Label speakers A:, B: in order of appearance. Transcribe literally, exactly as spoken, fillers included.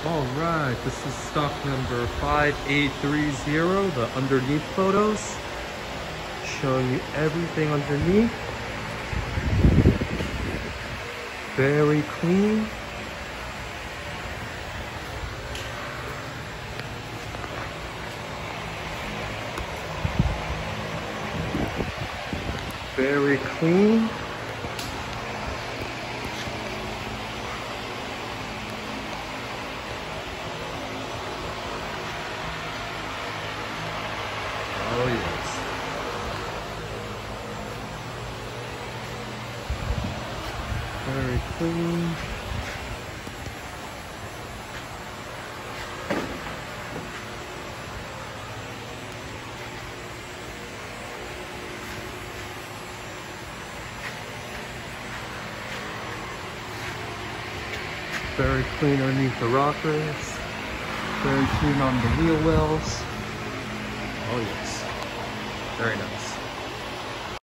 A: Alright, this is stock number five eight three zero, the underneath photos. Showing you everything underneath. Very clean. Very clean. Oh yes. Very clean. Very clean underneath the rockers. Very clean on the wheel wells. Oh yes. Very nice.